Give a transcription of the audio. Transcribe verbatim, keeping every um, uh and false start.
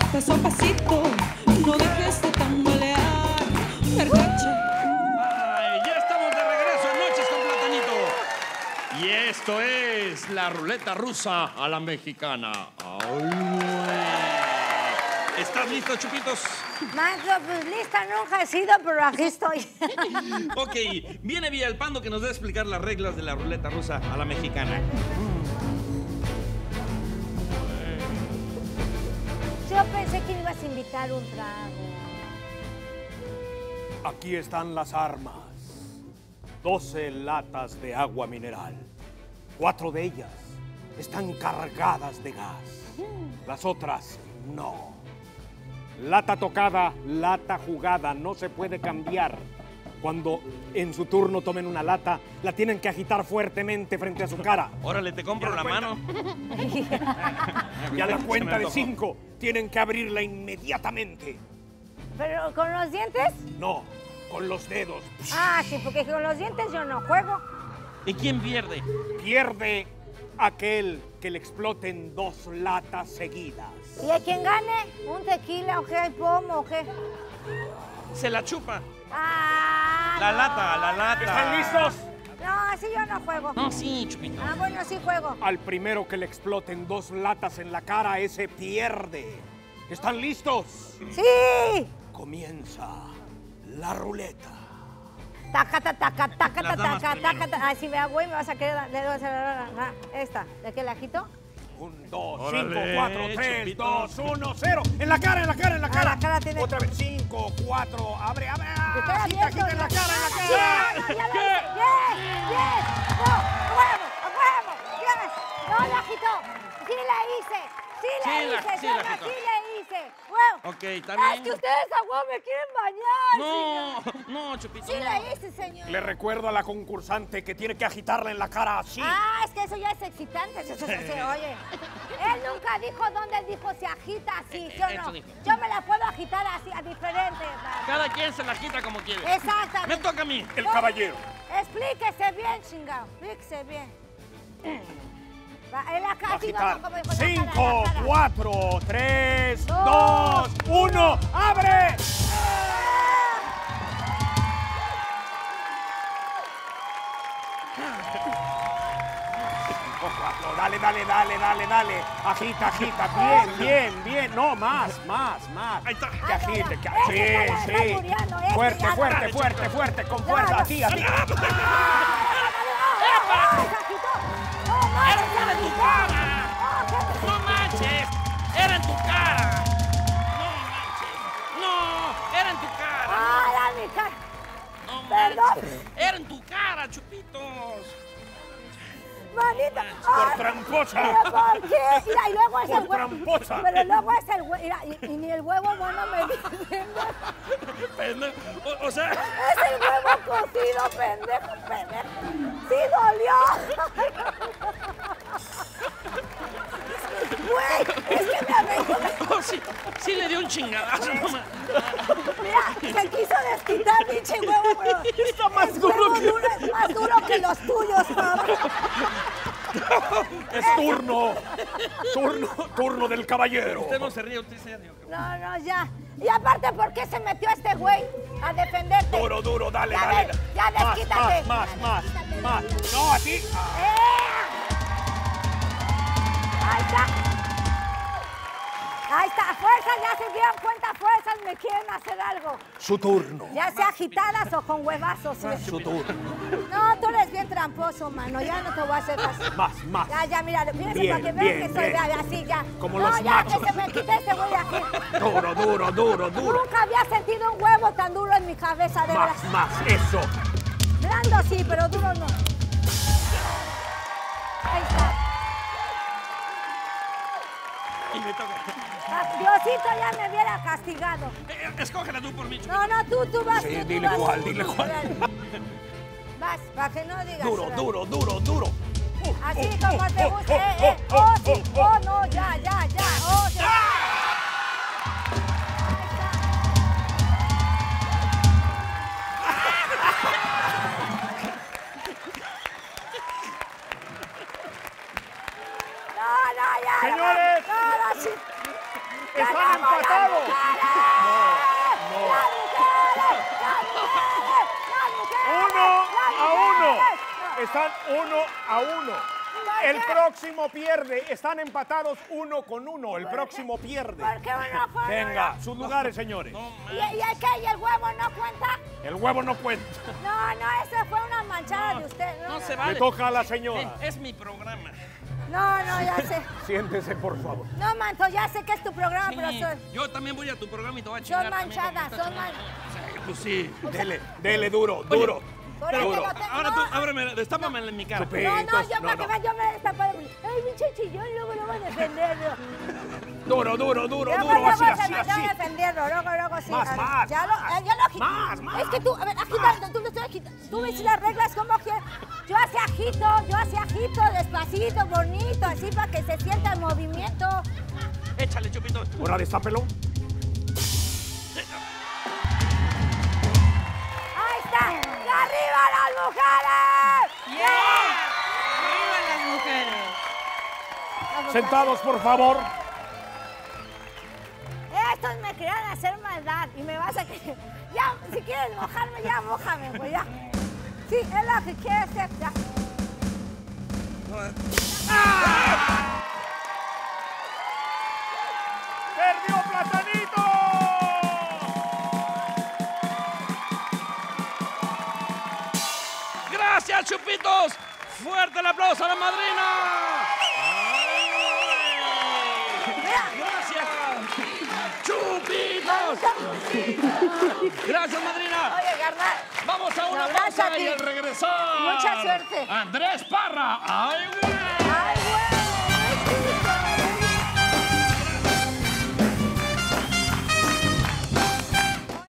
paso a pasito, no dejes de tambalear. Percache. Ay, ya estamos de regreso en Noches con Platanito. Y esto es la ruleta rusa a la mexicana. Ay. ¿Estás listo, Chupitos? Maestro, pues lista nunca he sido, pero aquí estoy. Ok, viene Villalpando que nos va a explicar las reglas de la ruleta rusa a la mexicana. Yo pensé que me ibas a invitar un trago. Aquí están las armas. doce latas de agua mineral. Cuatro de ellas están cargadas de gas. Las otras no. Lata tocada, lata jugada, no se puede cambiar. Cuando en su turno tomen una lata, la tienen que agitar fuertemente frente a su cara. Órale, te compro la mano. Y a la cuenta de cinco, tienen que abrirla inmediatamente. ¿Pero con los dientes? No, con los dedos. Ah, sí, porque con los dientes yo no juego. ¿Y quién pierde? Pierde aquel que le exploten dos latas seguidas. ¿Y a quien gane? ¿Un tequila o qué? ¿Pomo o qué? Se la chupa. Ah, La no. lata, la lata. ¿Están listos? No, así yo no juego. No, sí, Chupito. Ah, bueno, sí juego. Al primero que le exploten dos latas en la cara, ese pierde. ¿Están listos? ¡Sí! Comienza la ruleta. Taca, taca, taca, taca, Las damas taca, primero. taca, taca. Ay, si me hago y me vas a querer... Le vas a... Ah, esta. ¿De qué la quito? Un, dos, Órale, cinco, cuatro, tres, Chupito. dos, uno, cero. En la cara, en la cara, en la Ah, cara. la cara tiene- Otra vez. Cinco, cuatro, abre, abre. Que queda Agita, abierto, agita en la ¿no? cara, en la ¡Sí! cara. ¡No, ya lo hice! ¡Bien! ¡Bien! ¡No! ¡A huevo! ¡A huevo! ¡Yes! ¡No, la agitó! ¡Sí la hice! ¡Sí la Sí la- hice! sí yo la no, agitó. sí la hice! ¡Huevo! Ok, también. Es que ustedes a huevo me quieren bañar, señor. No, no, Chupito. Sí no. la hice, señor. Le recuerdo a la concursante que tiene que agitarla en la cara así. Ah, es que eso ya es excitante. Eso, eso, eso, oye, él nunca dijo dónde dijo se agita así, ¿sí o Eso no? dijo. Yo me la puedo agitar así, a diferente. Cada quien se la quita como quiere. Me Exactamente. toca a mí. El caballero. Explíquese bien, chingado. Explíquese bien. Va, en la cara, sí, no, Agitar. no, como dijo, en la cara, Cinco, en la cara. cuatro, tres, Dos, dos, uno. ¡Abre! Cinco, cuatro. Dale, dale, dale, dale, dale. Agita, agita. Bien, bien, bien. No, más, más, más. Ahí está. Que agite, que Ese sí, ya la está sí. muriendo, ese Fuerte, ya fuerte, no. fuerte, fuerte. Con No, fuerza. no. Aquí, aquí. ¡Ah, se agitó! ¡No, no, ¡Era se en tu agitó! cara! ¡Oh, qué- ¡No manches! ¡Era en tu cara! ¡No manches! ¡No! ¡Era en tu cara! ¡Ah, era mi cara! ¡No Perdón. manches! ¡Era en tu cara, Chupitos! ¡Manita! Por ¡Ah! tramposa. ¿Pero por qué? Mira, y luego es Por el huevo. tramposa. Pero luego es el huevo. Mira, y, y ni el huevo bueno me dice. Pendejo. O, o sea, Es el huevo cocido, pendejo, pendejo. ¡Sí dolió! Güey, es que me aventó. oh, sí, sí le dio un chingadazo. No ma- Mira, se quiso desquitar, pinche huevo, pero. Está más el duro huevo que- duro es más duro que los tuyos, cabrón. Es turno. Turno, turno del caballero. Usted no se ríe, usted se ríe. No, no, ya. Y aparte, ¿por qué se metió este güey a defenderte? Duro, duro, dale, Ya dale. ves, ya Más, desquítate. Más, más, Desquítate. más, más. No, a ti. ¡Eh! Ahí está. Ahí está. Fuerzas, ya se dieron cuenta, fuerzas, me quieren hacer algo. Su turno. Ya sea agitadas o con huevazos. ¿sí? Su turno. No, tú eres bien tramposo, mano. Ya no te voy a hacer caso. Más, más. Ya, ya, mira, fíjense Bien, para que vean bien, que soy bien. de así, ya. Como no, los ya, machos. que se me quite este güey de aquí. Duro, duro, duro, duro. Nunca había sentido un huevo tan duro en mi cabeza, de verdad. Más, más. Eso. Blando sí, pero duro no. Ahí está. Y me toca. Ah, Diosito ya me hubiera castigado. Eh, escógela tú por mí, Chupito. No, no, tú, tú vas, Sí, tú, tú dile vas. cuál, dile cuál. Órale. Vas, para que no digas. Duro, órale. duro, duro, duro. Así Oh, como oh, te oh, gusta. oh, Eh, eh. oh, Oh, oh, sí. oh, Oh, no, ya, ya, ya. Oh, ya. No, no, ya. Señores. No, no, sí. ¡Están ¡Ganamos empatados! las mujeres! No, no. ¡Las mujeres! ¡Las mujeres! ¡Las mujeres! Uno ¡Las a uno. mujeres! No. Están uno a uno. ¿Por El qué? próximo pierde. Están empatados uno con uno. El próximo pierde. ¿Por qué uno con Venga, uno? sus lugares, señores. ¿Y, y el qué? ¿Y el huevo no cuenta? El huevo no cuenta. No, no, esa fue una manchada de usted. No, No no, se no. vale. Le toca a la Eh, señora. es mi programa. No, no, ya sé. Siéntese, por favor. No, manto, ya sé que es tu programa, Sí, pero son, yo también voy a tu programa y te voy a son chingar. también como manchadas, esta son chingada. manchadas. Sí, pues sí. Dele, dele duro, duro. Por eso Duro. lo tengo. Ahora no, tú, ábreme, destápame en mi cara. Chupi. no, no, yo no, para no. que vean, yo me destapé. Ay, pinche chillón, luego lo voy a defender. Duro, duro, duro, Luego, duro. luego Así, se así, me tengo que así. defenderlo, luego, luego sí. Más, a ver, más, Ya lo, más. eh, ya lo agito. Más, más. Es que tú, a ver, agita, tú no estoy agitando. Tú ves las reglas como quieres. Yo así agito, yo así agito, despacito, bonito, así para que se sienta el movimiento. Échale, Chupito. Ahora destápelo. Ahí está. ¡Y arriba las mujeres! ¡Yeah! ¡Arriba las mujeres! Sentados, por favor. Estos me querían hacer maldad y me vas a que... Ya, si quieres mojarme, ya, mójame, pues ya. Sí, es lo que quieres hacer, ya. ¡Perdió Platanito! ¡Gracias, Chupitos! ¡Fuerte el aplauso a la madrina! ¡Gracias! ¡Chupitos! ¡Gracias, madrina! Oye, carnal. Vamos a una Un abrazo pausa a ti. y al regresar. Mucha suerte. Andrés Parra. ¡Ay, güey!